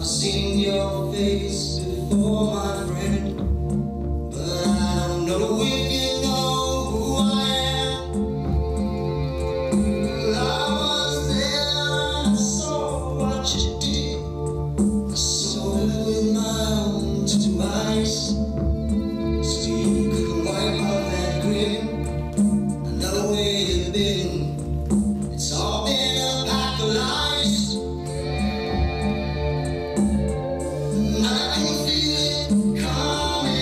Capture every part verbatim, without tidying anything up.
seen your face before, my friend, but I don't know if you know who I am. I was there and I saw what you did. I saw it with my own two eyes. So you could wipe off that grin. I know where you've been. It's all been a pack of lies. I can feel it coming.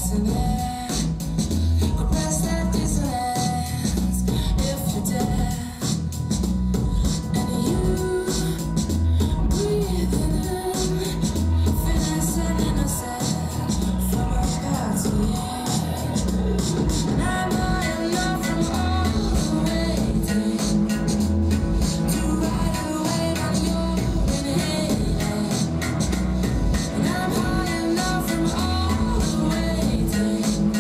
And I'm high enough from all the waiting.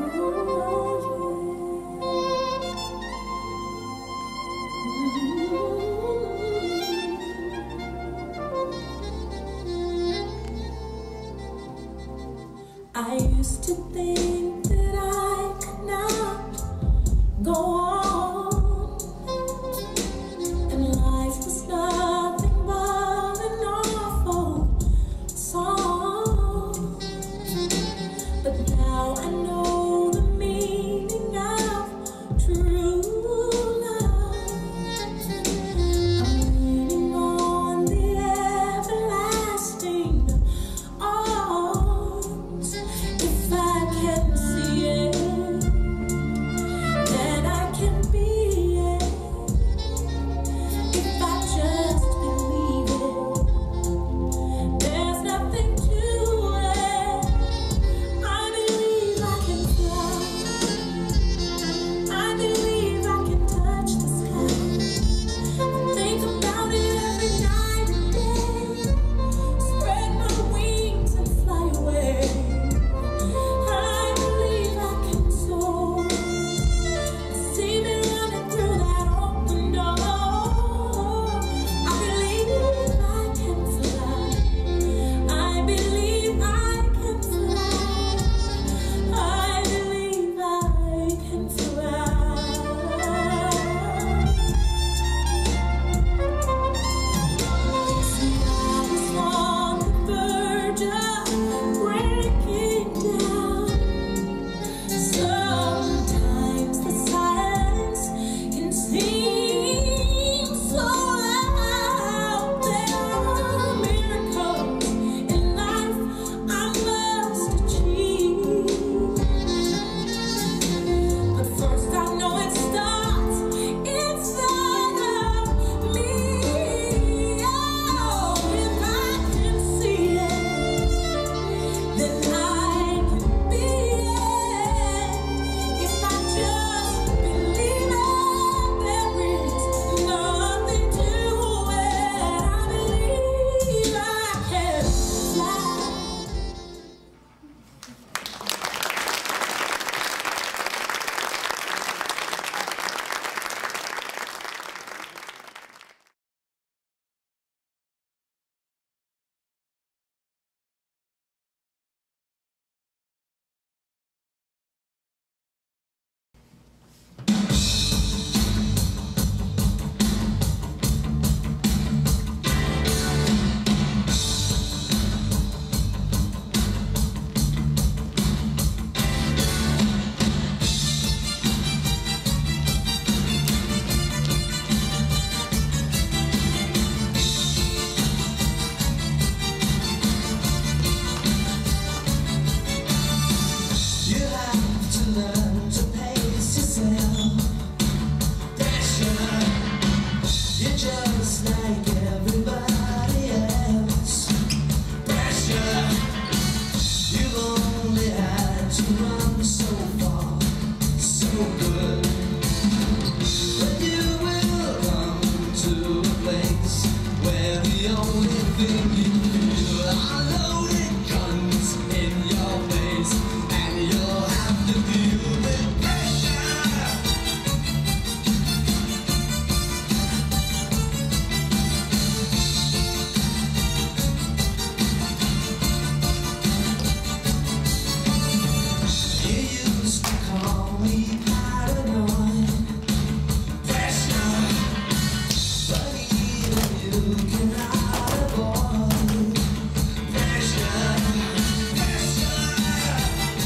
I used to think that I could not go on, and life was nothing but an awful song. But now I know the meaning of true love. I'm leaning on the everlasting arms. If I can see it, then I can be it. If I just believe it, there's nothing to it. I believe I can fly. I believe I can touch the sky. I think about it every night and day. Spread my wings and fly away. I believe I can soar. See me running through that open door. I believe I can fly. I believe I can fly. I believe I can fly. See, I was on the verge of breaking down. Sometimes the silence can seem so loud. There are miracles in life I must achieve. But first I know it starts inside of me. Oh, if I can see it, then I can be it. If I just believe it, there is nothing to it. I believe I can fly. You have to learn to pace yourself. Pressure, you're just like everybody else. Pressure, you've only had to run so far, so good. But you will come to a place where the only thing you feel are loaded guns in your face, and you'll have to deal with pressure. You used to call me paranoid. Pressure, but even you cannot avoid pressure. Pressure,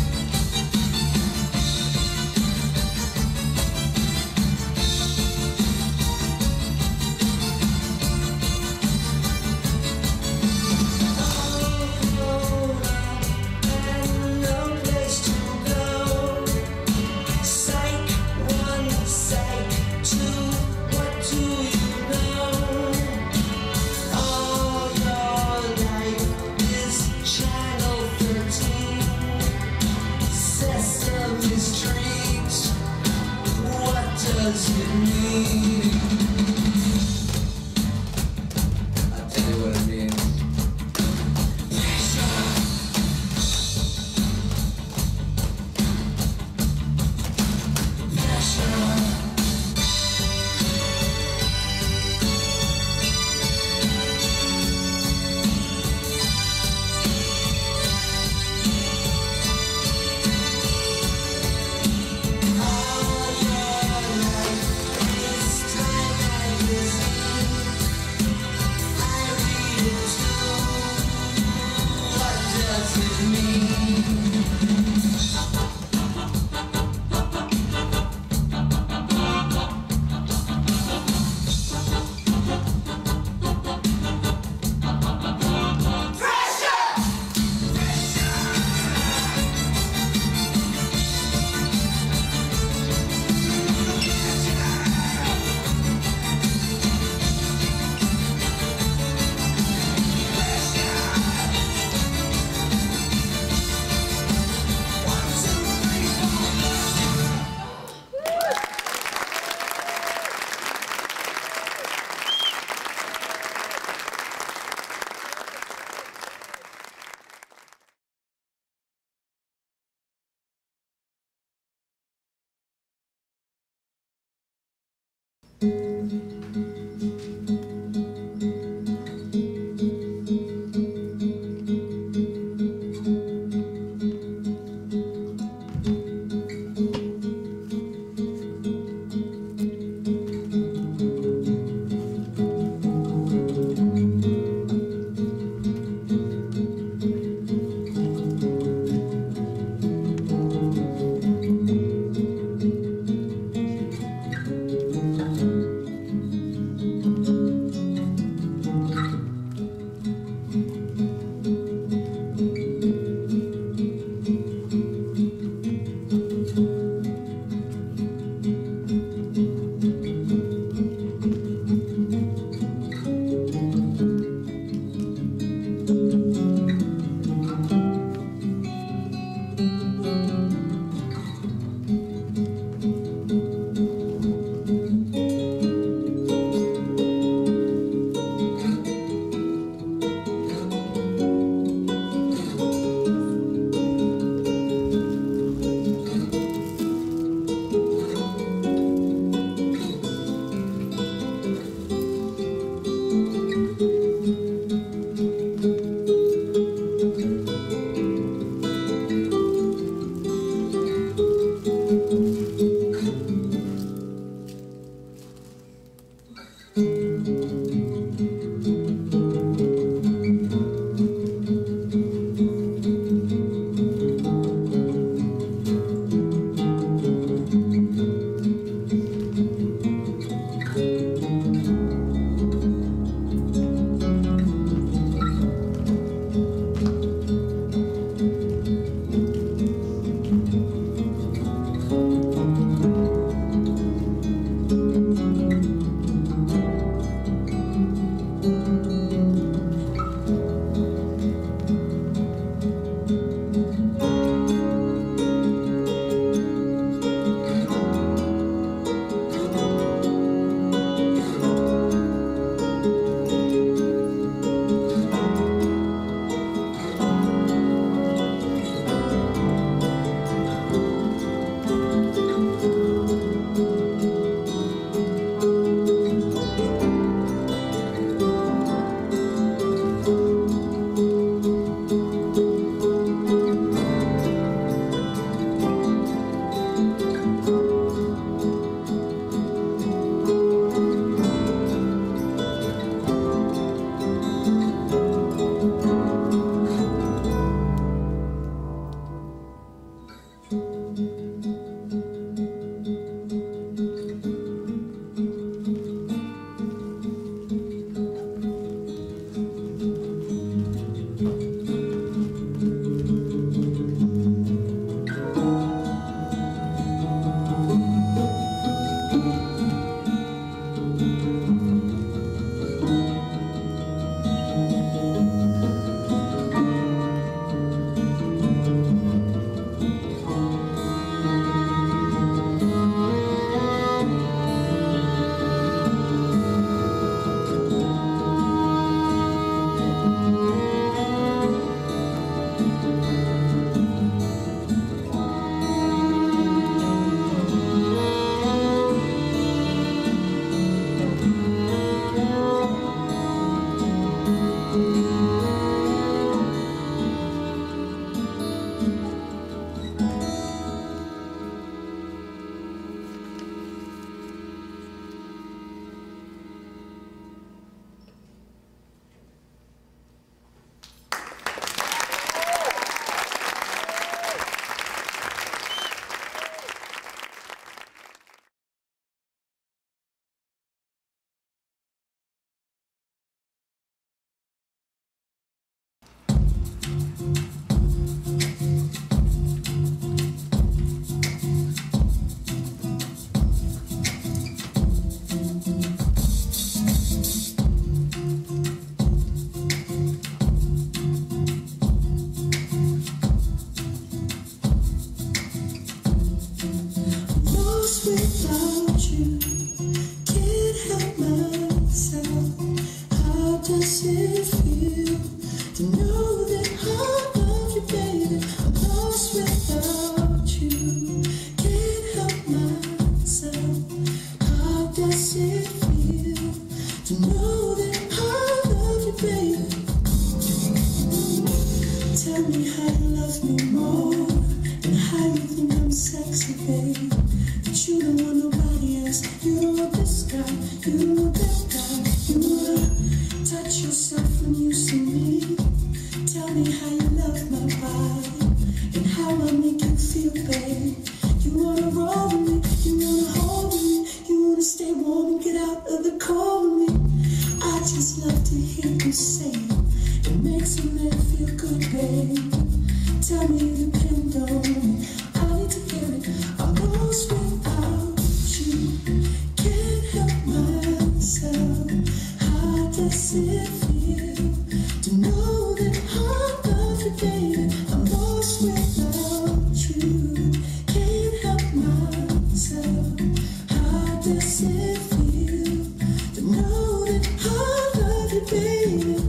me more and how you think I'm sexy, babe. That you don't want nobody else. You don't want this guy, you don't want that guy. You wanna touch yourself when you see me. Tell me how you love my body and how I make you feel, babe. You wanna roll with me, you wanna hold with me, you wanna stay warm and get out of the cold with me. I just love to hear you say it. It makes a man feel good, babe. Tell me you depend on me. I need to hear it. I'm lost without you. Can't help myself. How does it feel to know that I love you, baby? I'm lost without you. Can't help myself. How does it feel to know that I love you, baby?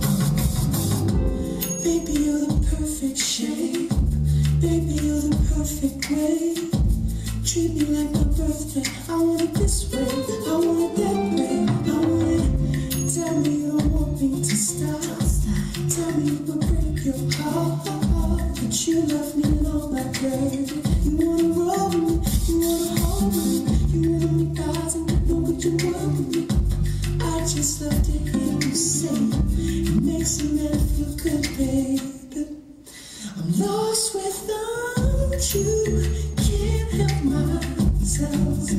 Baby, you're the perfect shape. Baby, you're the perfect way. Treat me like my birthday. I want it this way, I want it that way. I want it. Tell me you don't want me to stop. Tell me it will break your heart, but you love me alone, my baby. You wanna roll with me, you wanna hold with me, you wanna make eyes and know what you want with me. I just love to hear you say it. It makes a man feel good, baby. I'm lost without you. Can't help myself.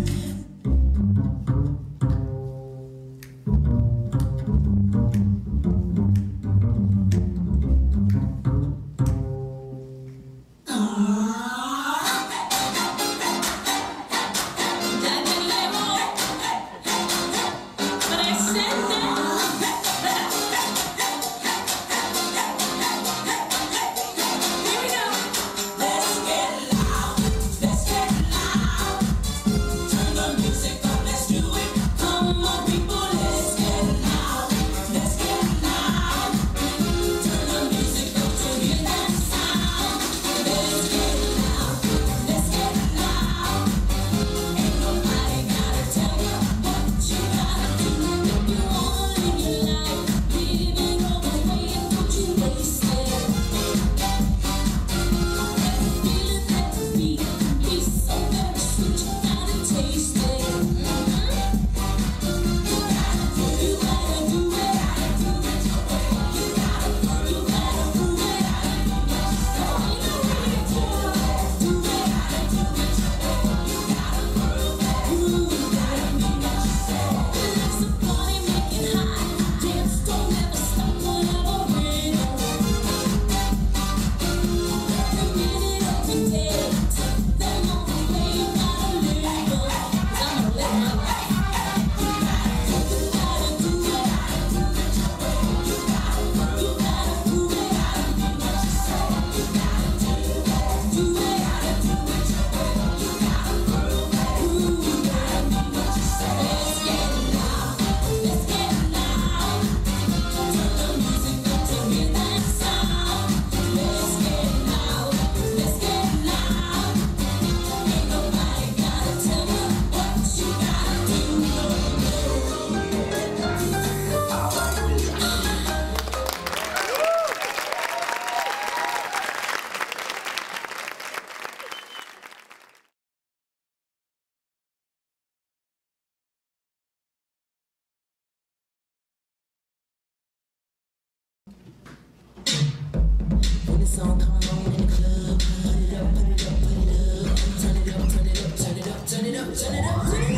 Song come on in the club, put it up, put it up, put it up, turn it up, turn it up, turn it up, turn it up, turn it up, turn it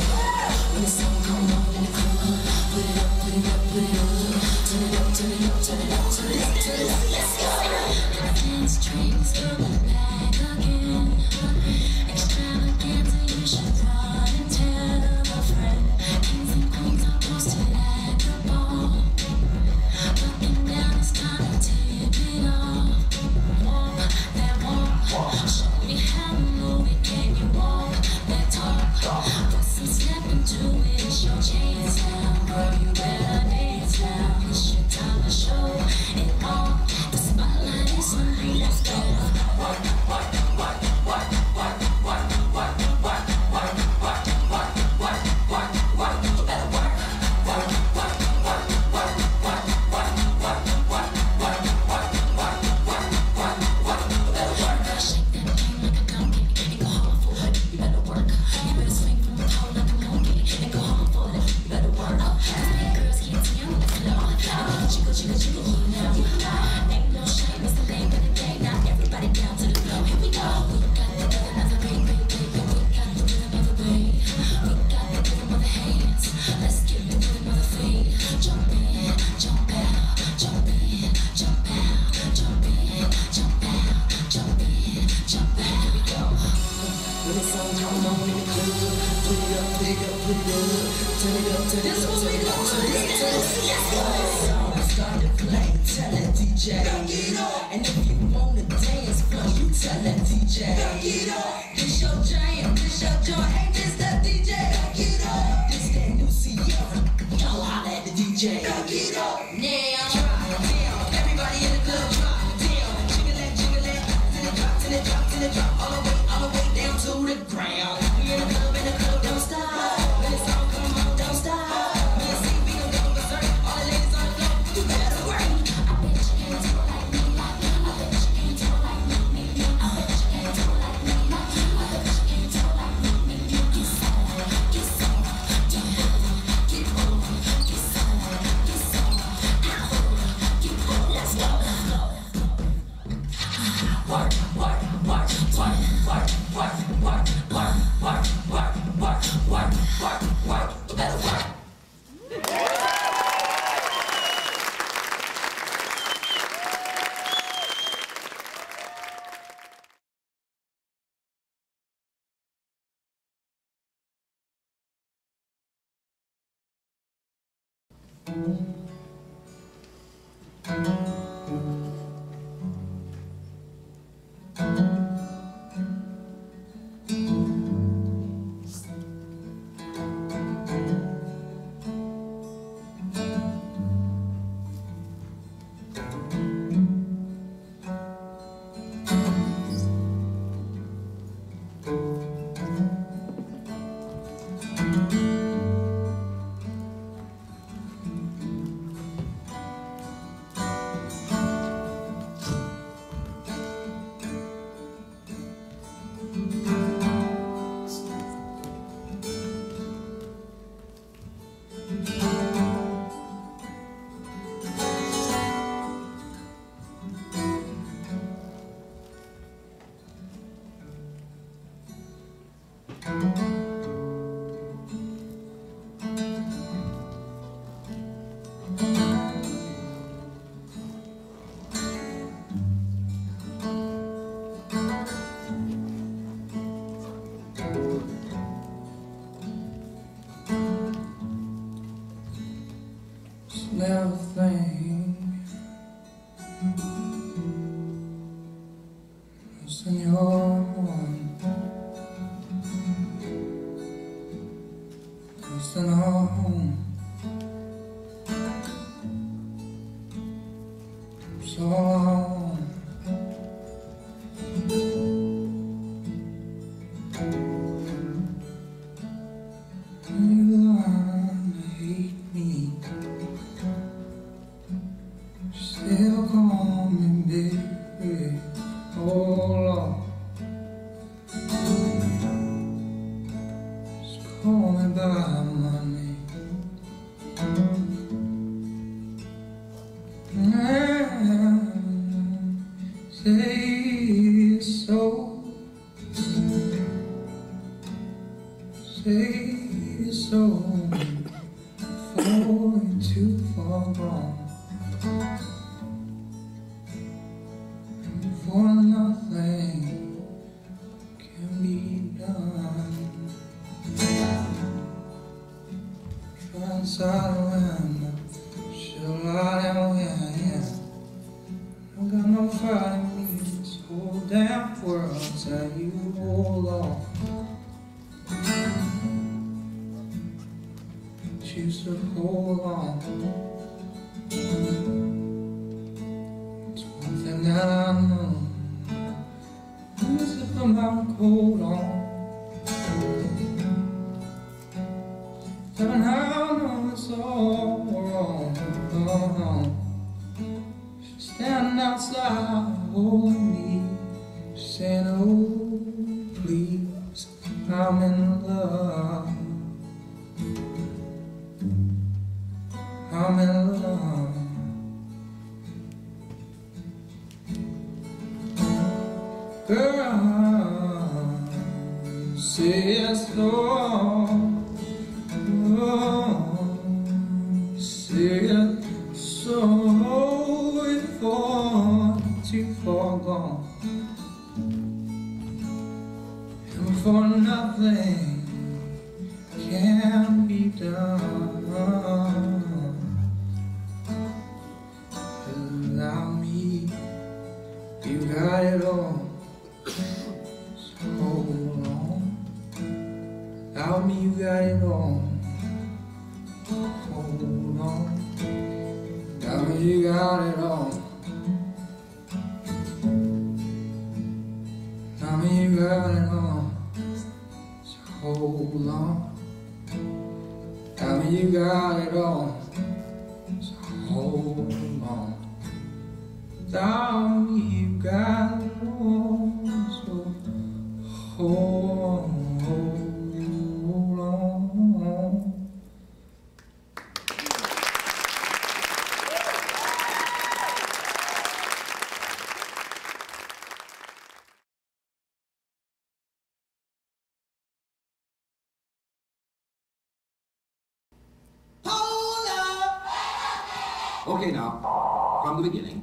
up. When the song come on in the club, put it up, put it up, put it up, turn it up, turn it up, turn it up, turn it up, turn it up. Let's go. Dance drinks coming back again, extravaganza. You should run and tell a friend. Kings and queens are posted at the ball, looking down. It's time to tip it off. Show me how to move it, can you walk that talk? Put some step into it, it's your chance now. Girl, you better dance now. It's your time to show it all. The spotlight is on you, let's go. put it up, put it up. Turn it up, turn it up, turn it up, turn it up, turn it up. Let's start to play, tell that D J. And if you wanna dance, flow, you tell that D J. This your jam, this your joint, hey Mister D J. This that new Sierra, y'all holla at the D J. Now, drop down, everybody in the club, drop down. Jiggle that, jiggle that, till it drop, till it drop, till it drop, all the way, all the way down to the ground. We in the club, in the club, don't stop. When the song come on, don't stop. Me and C, we gon' go berserk. All the ladies on the floor, you better work. I bet you can't do it like me, like me. I bet you can't do it like me, me, me. I bet you can't do it like me, like me. I bet you can't do it like me, me, me. Get some, get some, get over, get over, get some, get some, get over, get over. Let's go. Work, work, work, work, work, work, work, work, work, work, work, work, work, work. You better work. Never think it's in your home. It's in our home. So long. You learn to hate me. Still call me baby, oh Lord. Just call me by my name. And say it's so. Say it's so. Before you're too far gone. For nothing can be done. Try inside the window, she'll lie down here, yeah. I got no fight in me, this whole damn world tell you hold on. Choose to hold on. That I know, as if I'm out cold on. Heaven, I know it's all wrong. She's standing outside holding me, saying, oh, please, I'm in love. I'm in love. Girl, say it's so. Oh, say it so before too far gone. And for nothing Allow me, you got it all. So hold on. Allow me, you got it all. Hold on. Allow me, you got it all. Allow me, you got it all. So hold on. Tell me you got it all, so hold on. Tell me you got it all, so hold on. Okay, now, from the beginning.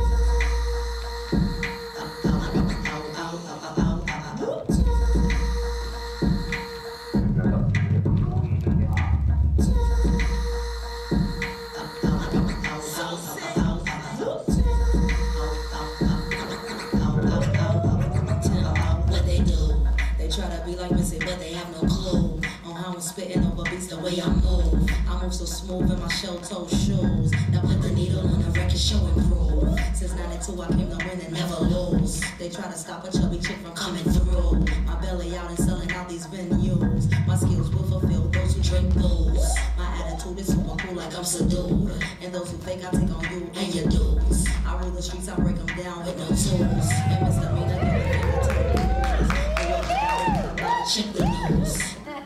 What they do, they try to be like Missy, but they have no clue on how I'm spitting over beats the way I move. I move so smooth in my shell-toe shoes. Now put the needle on the record, show improve. Since ninety-two I came to win and never lose. They try to stop a chubby chick from coming through. My belly out and selling out these venues. My skills will fulfill those who drink booze. My attitude is super cool like I'm subdued. And those who fake I take on you and your dudes. I rule the streets, I break them down with no tools. And misdemeanor, give a finger to the police. And what you got, check the news.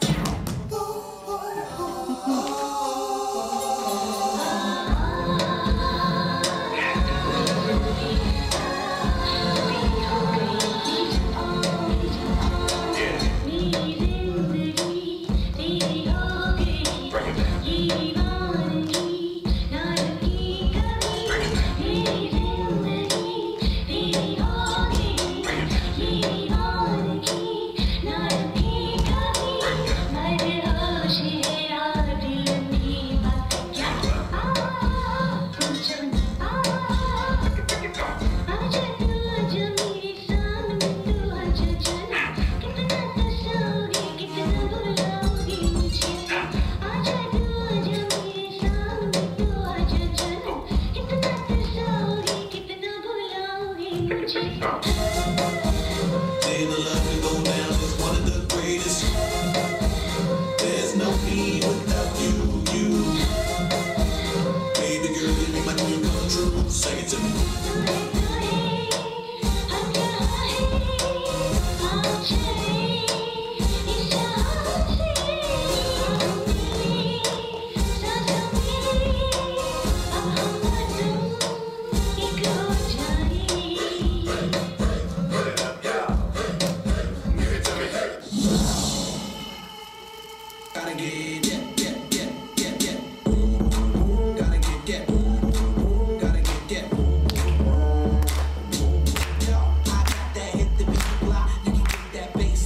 Seeing the love can go down is one of the greatest. There's no me without you, you. Baby girl, you make my dream come true. Say it to me. Gotta get, yeah, yeah, yeah, yeah, yeah. Gotta get, yeah. Gotta get, yeah. Yo, I got that hit the beat block. You can get that bass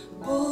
Boy,